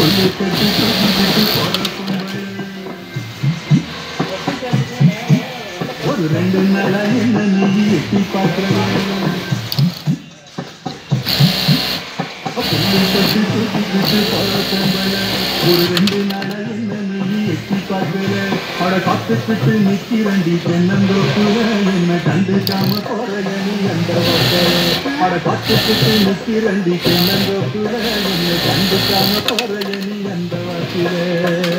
ஒரு ரெண்டு நாளா என்ன நீ எட்டி பார்க்கிற ஒரு ரெண்டு நாளா என்ன நீ எட்டி பார்க்கிற அட காத்துக்கிட்டு நிக்கிறண்டி தென்னந்தோப்புல என்ன கண்டுக்காம போறல நீ அந்த அட காத்துக்கிட்டு நிக்கிறண்டி தென்னந்தோப்புல என்ன கண்டுக்காம போறல நீ அந்த வாக்கில